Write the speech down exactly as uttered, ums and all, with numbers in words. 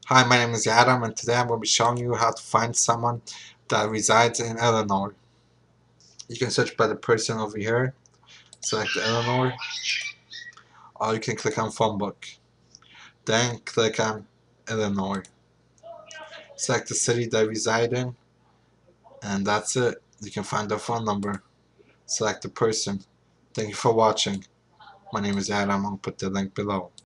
Hi, my name is Adam, and today I'm going to be showing you how to find someone that resides in Illinois. You can search by the person over here, select Illinois, or you can click on phone book. Then click on Illinois. Select the city they reside in, and that's it. You can find their phone number. Select the person. Thank you for watching. My name is Adam. I'll put the link below.